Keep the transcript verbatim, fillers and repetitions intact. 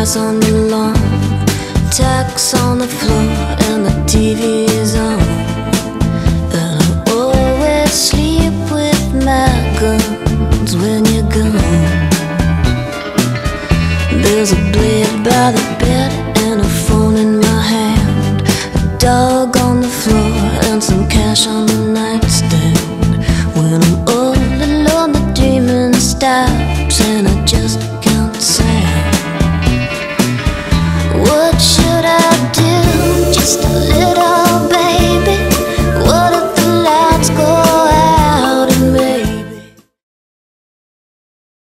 grass on the lawn, tacks on the floor, and the T V is on. And I always sleep with my guns when you're gone. There's a blade by the bed and a phone in my hand, a dog on the floor and some cash on the nightstand. When I'm all alone, the dreaming stops and I just can't stand. What should I do? Just a little